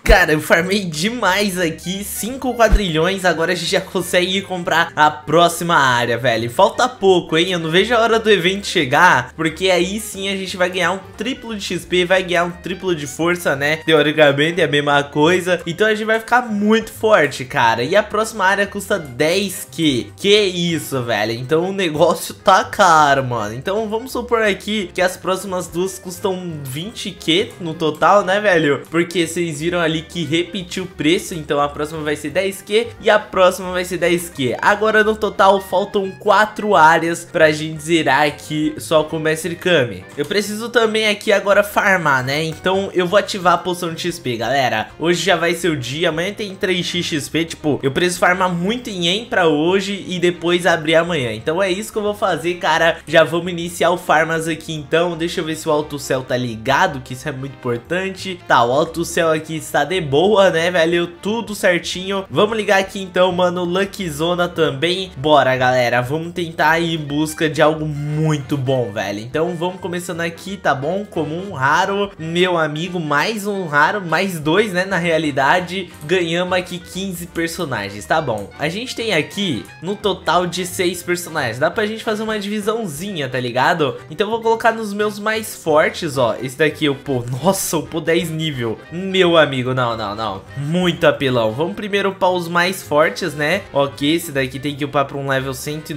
Cara, eu farmei demais aqui, 5 quadrilhões, agora a gente já consegue comprar a próxima área, velho. Falta pouco, hein? Eu não vejo a hora do evento chegar, porque aí sim a gente vai ganhar um triplo de XP, vai ganhar um triplo de força, né? Teoricamente é a mesma coisa. Então a gente vai ficar muito forte, cara. E a próxima área custa 10k. Que isso, velho? Então o negócio tá caro, mano. Então vamos supor aqui que as próximas duas custam 20k no total, né, velho? Porque vocês viram ali que repetiu o preço, então a próxima vai ser 10k e a próxima vai ser 10k. Agora no total faltam 4 áreas pra gente zerar aqui só com o Mestre Kami. Eu preciso também aqui agora farmar, né? Então eu vou ativar a poção de XP, galera. Hoje já vai ser o dia, amanhã tem 3x XP, tipo, eu preciso farmar muito em yen pra hoje e depois abrir amanhã. Então é isso que eu vou fazer, cara. Já vamos iniciar o farmas aqui então. Deixa eu ver se o autocel tá ligado, que isso é muito importante. Tá, o autocel aqui está de boa, né, velho? Tudo certinho. Vamos ligar aqui então, mano. Lucky Zona também. Bora, galera. Vamos tentar ir em busca de algo muito bom, velho. Então vamos começando aqui, tá bom? Comum, raro, meu amigo. Mais um raro, mais 2, né, na realidade. Ganhamos aqui 15 personagens, tá bom? A gente tem aqui no total de 6 personagens. Dá pra gente fazer uma divisãozinha, tá ligado? Então eu vou colocar nos meus mais fortes, ó. Esse daqui eu pô, nossa, eu pô 10 nível. Meu amigo, não. Muito apelão. Vamos primeiro upar os mais fortes, né? Ok, esse daqui tem que upar pra um level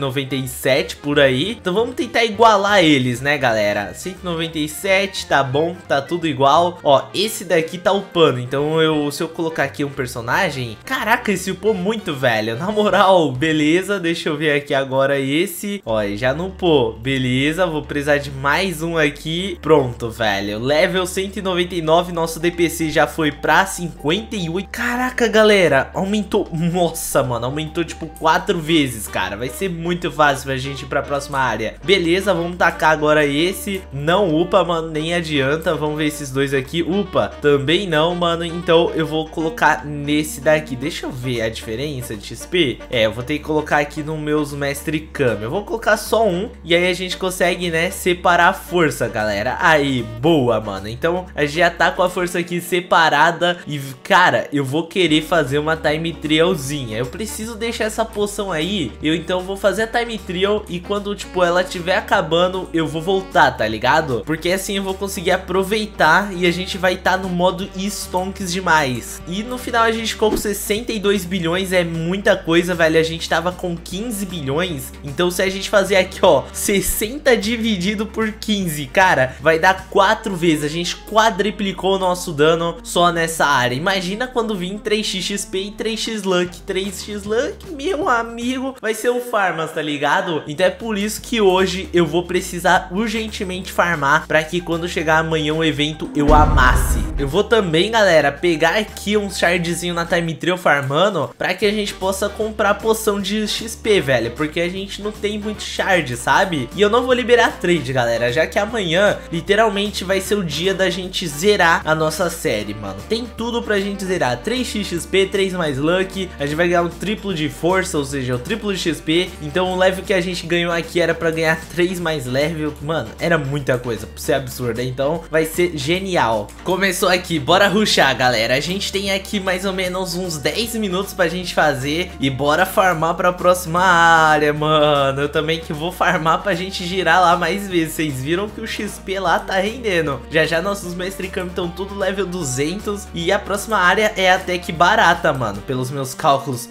197 por aí. Então vamos tentar igualar eles, né, galera? 197, tá bom, tá tudo igual. Ó, esse daqui tá upando. Então se eu colocar aqui um personagem... Caraca, esse upou muito, velho. Na moral, beleza. Deixa eu ver aqui agora esse. Ó, já não upou. Beleza, vou precisar de mais um aqui. Pronto, velho. Level 199, nosso DPC já foi pra 58. Caraca, galera, aumentou. Nossa, mano, aumentou tipo 4 vezes, cara. Vai ser muito fácil pra gente ir pra próxima área. Beleza, vamos tacar agora esse. Não upa, mano, nem adianta. Vamos ver esses dois aqui. Upa, também não, mano. Então eu vou colocar nesse daqui. Deixa eu ver a diferença de XP. Eu vou ter que colocar aqui no meus Mestre Kami. Eu vou colocar só um e aí a gente consegue, né, separar a força, galera. Aí, boa, mano. Então a gente já tá com a força aqui separada. E, cara, eu vou querer fazer uma time trialzinha. Eu preciso deixar essa poção aí. Eu então vou fazer a time trial. E quando, tipo, ela estiver acabando, eu vou voltar, tá ligado? Porque assim eu vou conseguir aproveitar. E a gente vai estar no modo stonks demais. E no final a gente ficou com 62 bilhões. É muita coisa, velho. A gente tava com 15 bilhões. Então se a gente fazer aqui, ó, 60 dividido por 15, cara, vai dar 4 vezes. A gente quadriplicou o nosso dano só nessa área. Imagina quando vir 3x XP e 3x Luck. 3x Luck, meu amigo, vai ser um farmas, tá ligado? Então é por isso que hoje eu vou precisar urgentemente farmar, pra que quando chegar amanhã o evento eu amasse. Eu vou também, galera, pegar aqui um shardzinho na time trial farmando, pra que a gente possa comprar poção de XP, velho, porque a gente não tem muito shard, sabe? E eu não vou liberar trade, galera, já que amanhã literalmente vai ser o dia da gente zerar a nossa série, mano. Tem tudo pra gente zerar. 3x XP, 3 mais Luck. A gente vai ganhar um triplo de força, ou seja, o triplo de XP. Então o level que a gente ganhou aqui era pra ganhar 3 mais level. Mano, era muita coisa pra ser absurda. Então vai ser genial. Começou aqui, bora rushar, galera. A gente tem aqui mais ou menos uns 10 minutos pra gente fazer. E bora farmar pra próxima área, mano. Eu também que vou farmar pra gente girar lá mais vezes. Vocês viram que o XP lá tá rendendo. Já nossos Mestre Kami estão tudo level 200. E a próxima área é até que barata, mano, pelos meus cálculos.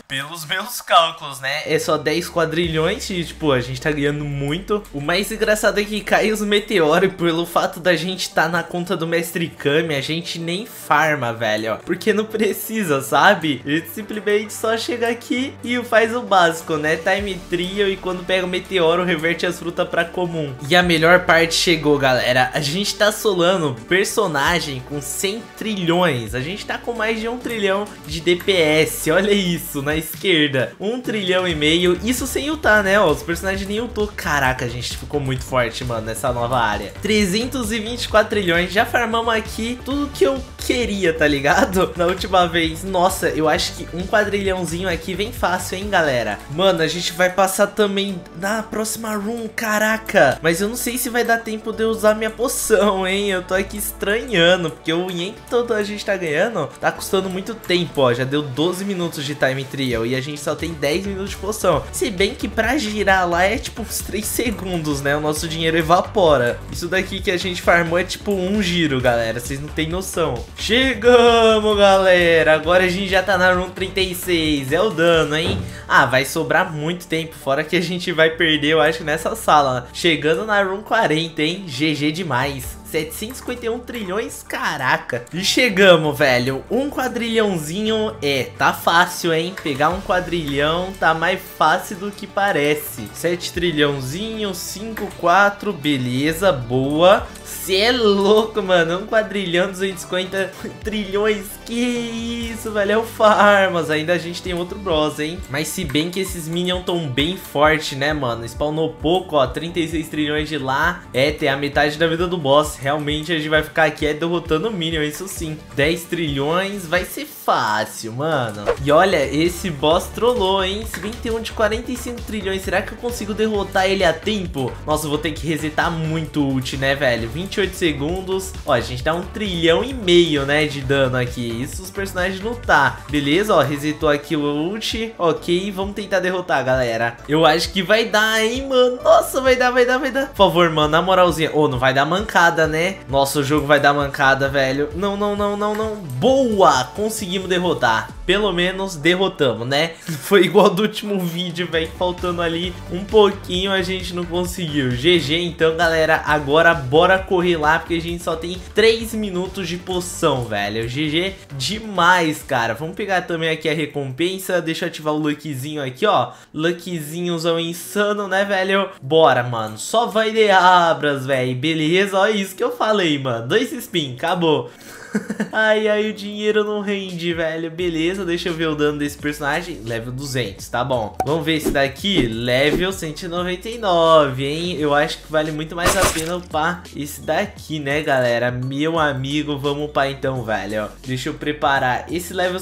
Né? É só 10 quadrilhões e, tipo, a gente tá ganhando muito. O mais engraçado é que cai os meteoros. E pelo fato da gente tá na conta do Mestre Kami, a gente nem farma, velho, ó, porque não precisa, sabe? A gente simplesmente só chega aqui e faz o básico, né? Time trial, e quando pega o meteoro, reverte as frutas pra comum. E a melhor parte chegou, galera. A gente tá solando personagem com 100 trilhões. A gente tá com mais de 1 trilhão de DPS. Olha isso, na esquerda. 1 trilhão e meio. Isso sem ultar, né? Ó, os personagens nem ultou. Caraca, a gente ficou muito forte, mano, nessa nova área. 324 trilhões. Já farmamos aqui tudo que eu queria, tá ligado? Na última vez. Nossa, eu acho que um quadrilhãozinho aqui vem fácil, hein, galera? Mano, a gente vai passar também na próxima run, caraca. Mas eu não sei se vai dar tempo de eu usar minha poção, hein? Eu tô aqui estranhando, porque o yen que todo a gente tá ganhando tá custando muito tempo, ó. Já deu 12 minutos de time trial e a gente só tem 10 minutos de poção. Se bem que pra girar lá é tipo uns 3 segundos, né? O nosso dinheiro evapora. Isso daqui que a gente farmou é tipo um giro, galera. Vocês não tem noção. Chegamos, galera. Agora a gente já tá na run 36. É o dano, hein? Ah, vai sobrar muito tempo. Fora que a gente vai perder, eu acho, nessa sala. Chegando na run 40, hein? GG demais. 751 trilhões, caraca. E chegamos, velho. Um quadrilhãozinho, tá fácil, hein? Pegar um quadrilhão tá mais fácil do que parece. 7 trilhãozinho, 5, 4, beleza, boa. Cê é louco, mano. Um quadrilhão, 250 trilhões. Que isso, velho. É o Farmas. Ainda a gente tem outro bros, hein? Mas se bem que esses minions tão bem forte, né, mano? Spawnou pouco, ó. 36 trilhões de lá. Tem a metade da vida do boss. Realmente a gente vai ficar aqui derrotando o minion, isso sim. 10 trilhões. Vai ser fácil, mano. E olha, esse boss trollou, hein? Se bem que tem um de 45 trilhões. Será que eu consigo derrotar ele a tempo? Nossa, eu vou ter que resetar muito o ult, né, velho? 28 segundos. Ó, a gente dá 1,5 trilhão, né, de dano aqui. Isso os personagens lutar. Beleza, ó, resetou aqui o ult. Ok, vamos tentar derrotar, galera. Eu acho que vai dar, hein, mano. Nossa, vai dar. Por favor, mano, na moralzinha. Não vai dar mancada, né? Nossa, o jogo vai dar mancada, velho. Não. Boa! Conseguimos derrotar. Pelo menos derrotamos, né? Foi igual do último vídeo, velho. Faltando ali um pouquinho, a gente não conseguiu. GG, então, galera. Agora bora correr lá, porque a gente só tem 3 minutos de poção, velho. GG demais, cara. Vamos pegar também aqui a recompensa. Deixa eu ativar o Luckzinho aqui, ó. Luckzinhozão insano, né, velho? Bora, mano. Só vai de abras, velho. Beleza, ó, isso que eu falei, mano. 2 spin, acabou. Ai, o dinheiro não rende, velho. Beleza, deixa eu ver o dano desse personagem. Level 200, tá bom. Vamos ver esse daqui. Level 199, hein? Eu acho que vale muito mais a pena upar esse daqui, né, galera? Meu amigo, vamos upar então, velho. Deixa eu preparar esse level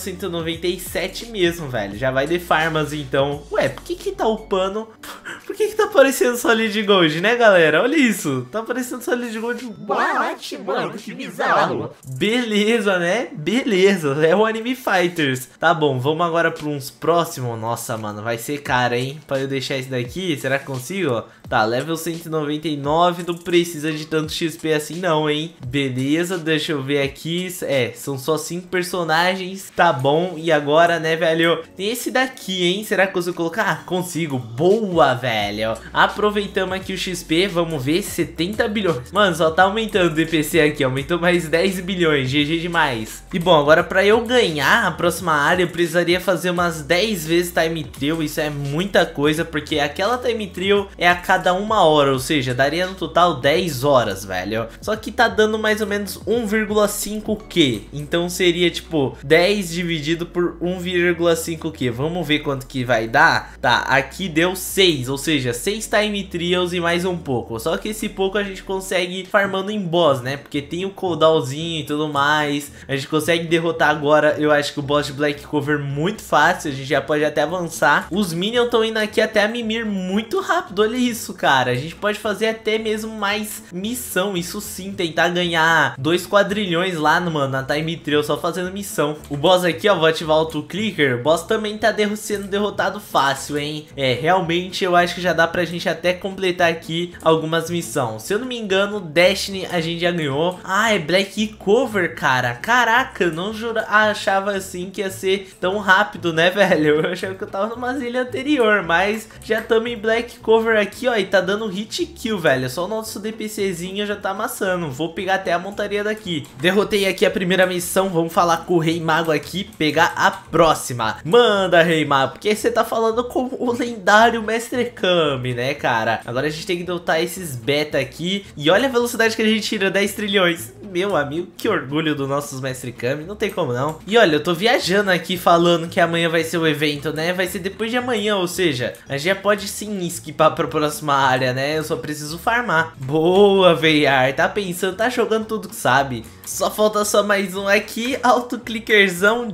197 mesmo, velho. Já vai de farmas, então. Ué, por que tá upando? Por que tá aparecendo Solid Gold, né, galera? Olha isso. Tá aparecendo Solid Gold. What, mano? Que bizarro. Beleza, né? Beleza, é o Anime Fighters. Tá bom, vamos agora para uns próximos. Nossa, mano, vai ser caro, hein? Pra eu deixar esse daqui, será que consigo? Tá, level 199, não precisa de tanto XP assim não, hein? Beleza, deixa eu ver aqui. São só 5 personagens, tá bom. E agora, né, velho? Tem esse daqui, hein? Será que eu consigo colocar? Ah, consigo. Boa, velho. Aproveitamos aqui o XP, vamos ver, 70 bilhões. Mano, só tá aumentando o DPC aqui, aumentou mais 10 bilhões. GG demais. E bom, agora pra eu ganhar a próxima área, eu precisaria fazer umas 10 vezes time trial. Isso é muita coisa, porque aquela time trial é a cada 1 hora, ou seja, daria no total 10 horas, velho. Só que tá dando mais ou menos 1,5Q. Então seria tipo 10 dividido por 1,5Q. Vamos ver quanto que vai dar. Tá, aqui deu 6, ou seja, 6 time trials e mais um pouco. Só que esse pouco a gente consegue farmando em boss, né? Porque tem o cooldownzinho e tudo mais. A gente consegue derrotar agora, eu acho que o boss de Black Cover muito fácil. A gente já pode até avançar. Os minions estão indo aqui até a Mimir muito rápido. Olha isso, cara. A gente pode fazer até mesmo mais missão. Isso sim, tentar ganhar 2 quadrilhões lá, mano, na time trial, só fazendo missão. O boss aqui, ó, vou ativar o auto-clicker. O boss também tá sendo derrotado fácil, hein? Realmente eu acho que já dá pra gente até completar aqui algumas missões. Se eu não me engano, Destiny a gente já ganhou. Ah, é Black Cover, cara. Caraca, eu não achava assim que ia ser tão rápido, né, velho? Eu achava que eu tava numa ilha anterior, mas já estamos em Black Cover aqui, ó, e tá dando hit kill, velho. Só o nosso DPCzinho já tá amassando. Vou pegar até a montaria daqui. Derrotei aqui a primeira missão, vamos falar com o Rei Mago aqui, pegar a próxima. Manda, Rei Mago, porque você tá falando com o lendário Mestre Kami, né, cara? Agora a gente tem que derrotar esses beta aqui. E olha a velocidade que a gente tira, 10 trilhões. Meu amigo, que orgulho dos nossos Mestre Kami, não tem como não. E olha, eu tô viajando aqui falando que amanhã vai ser o evento, né? Vai ser depois de amanhã, ou seja, a gente já pode sim esquipar pra próxima área, né? Eu só preciso farmar. Boa, VR, tá pensando, tá jogando tudo que sabe. Só falta só mais um aqui, autoclickerzão,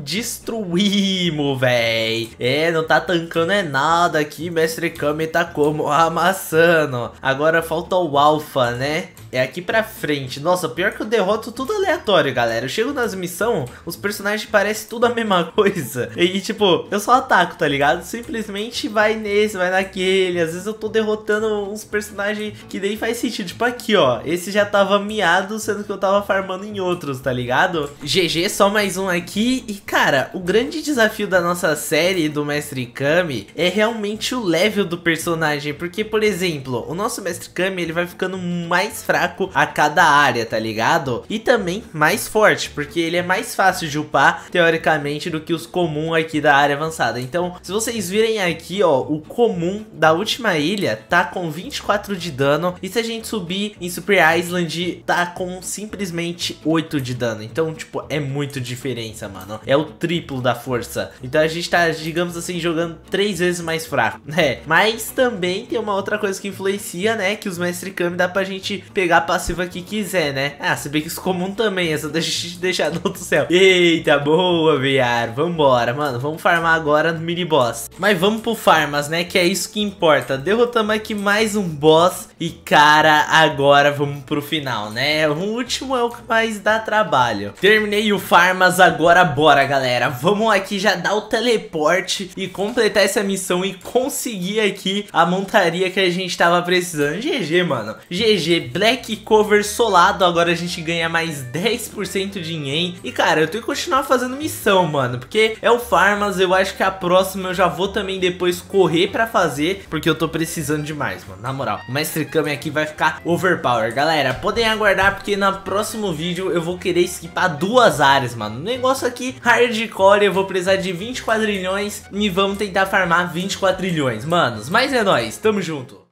destruímos, véi. É, não tá tancando é nada aqui, Mestre Kami tá como amassando. Agora falta o Alpha, né? É aqui pra frente. Nossa, pior que eu derroto tudo aleatório, galera. Eu chego nas missões, os personagens parecem tudo a mesma coisa. E tipo, eu só ataco, tá ligado? Simplesmente vai nesse, vai naquele. Às vezes eu tô derrotando uns personagens que nem faz sentido. Tipo aqui, ó. Esse já tava miado, sendo que eu tava farmando em outros, tá ligado? GG, só mais um aqui. E cara, o grande desafio da nossa série do Mestre Kami é realmente o level do personagem. Porque, por exemplo, o nosso Mestre Kami, ele vai ficando mais fraco a cada área, tá ligado? E também mais forte, porque ele é mais fácil de upar, teoricamente, do que os comuns aqui da área avançada. Então, se vocês virem aqui, ó, o comum da última ilha tá com 24 de dano, e se a gente subir em Super Island, tá com simplesmente 8 de dano. Então, tipo, é muito diferença, mano. É o triplo da força. Então a gente tá, digamos assim, jogando 3 vezes mais fraco, né? Mas também tem uma outra coisa que influencia, né? Que os Mestre Kami dá pra gente pegar a passiva que quiser, né? Ah, se bem que isso comum também, essa deixa a gente deixar no outro céu. Eita, boa, viado. Vambora, mano. Vamos farmar agora no mini boss. Mas vamos pro farmas, né? Que é isso que importa. Derrotamos aqui mais um boss. E, cara, agora vamos pro final, né? O último é o que mais dá trabalho. Terminei o farmas, agora bora, galera. Vamos aqui já dar o teleporte e completar essa missão e conseguir aqui a montaria que a gente tava precisando. GG, mano. GG, Black Cover solado, agora a gente ganha mais 10% de yen. E cara, eu tenho que continuar fazendo missão, mano, porque é o farmas. Eu acho que a próxima eu já vou também depois correr pra fazer, porque eu tô precisando demais, mano, na moral. O Mestre Kami aqui vai ficar overpower. Galera, podem aguardar, porque no próximo vídeo eu vou querer skipar 2 áreas, mano. O negócio aqui, hardcore, eu vou precisar de 20 quadrilhões e vamos tentar farmar 20 quadrilhões, manos. Mas é nóis, tamo junto.